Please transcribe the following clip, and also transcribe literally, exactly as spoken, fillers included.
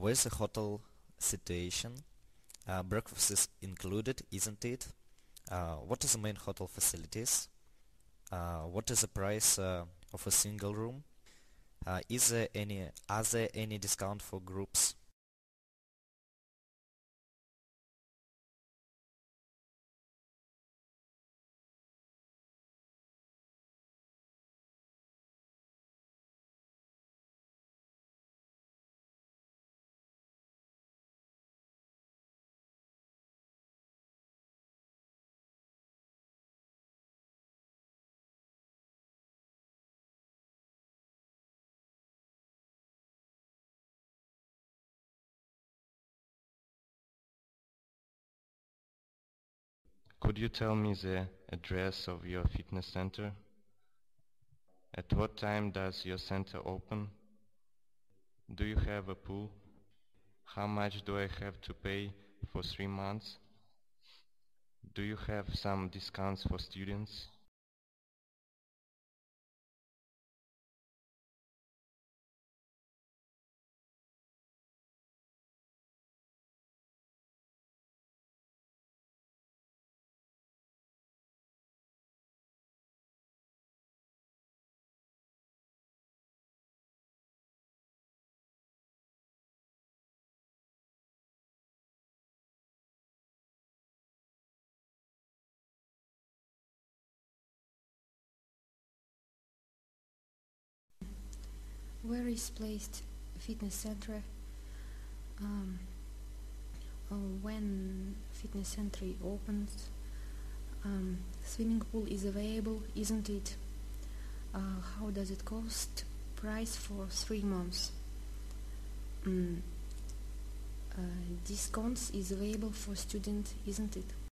where's the hotel situation? Uh, breakfast is included, isn't it? Uh, what is the main hotel facilities? Uh, what is the price uh, of a single room? Uh, is there any, are there any discount for groups? Could you tell me the address of your fitness center? At what time does your center open? Do you have a pool? How much do I have to pay for three months? Do you have some discounts for students? Where is placed fitness center? Um, uh, when fitness center opens, um, swimming pool is available, isn't it? Uh, how does it cost? Price for three months. Mm, uh, discounts is available for student, isn't it?